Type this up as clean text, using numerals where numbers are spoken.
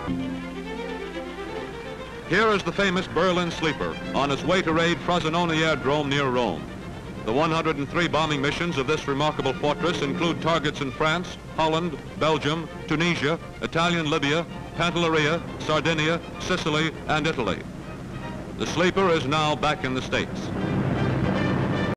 Here is the famous Berlin Sleeper on its way to raid Frosinone Airdrome near Rome. The 103 bombing missions of this remarkable fortress include targets in France, Holland, Belgium, Tunisia, Italian Libya, Pantelleria, Sardinia, Sicily, and Italy. The Sleeper is now back in the States.